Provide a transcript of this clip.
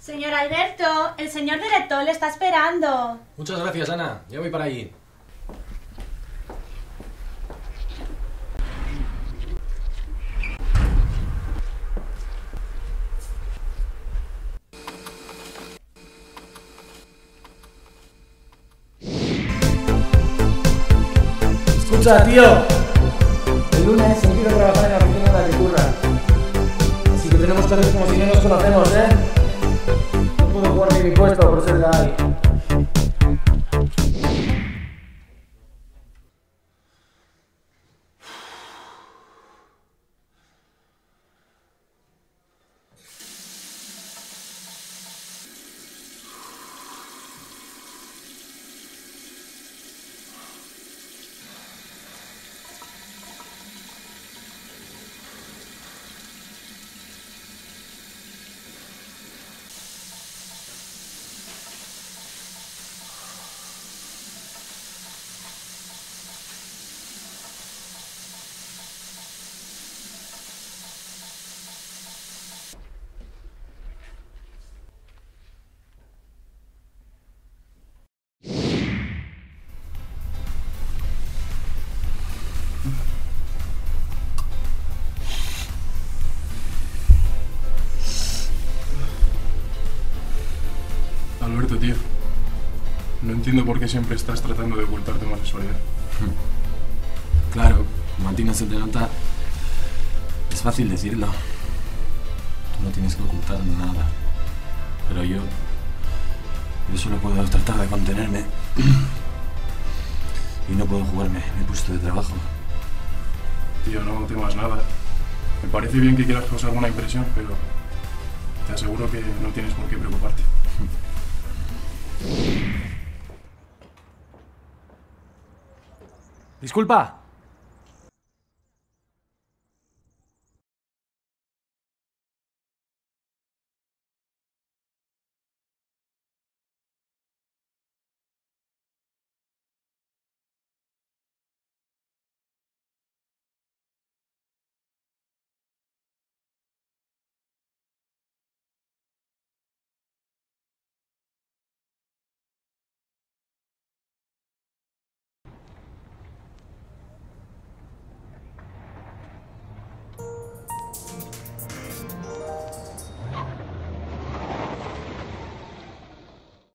Señor Alberto, el señor director le está esperando. Muchas gracias, Ana. Ya voy para allí. Escucha, tío. El lunes empiezo a trabajar en la oficina de la que curra. Así que tenemos que hacer como si no nos conocemos, ¿eh? No puedo jugar ni mi puesto por ser de ahí. Alberto, tío, no entiendo por qué siempre estás tratando de ocultar tu homosexualidad. Claro, como a ti no se te nota, es fácil decirlo. Tú no tienes que ocultar nada. Pero yo solo puedo tratar de contenerme. Y no puedo jugarme mi puesto de trabajo. Tío, no temas nada. Me parece bien que quieras causar alguna impresión, pero te aseguro que no tienes por qué preocuparte. Disculpa.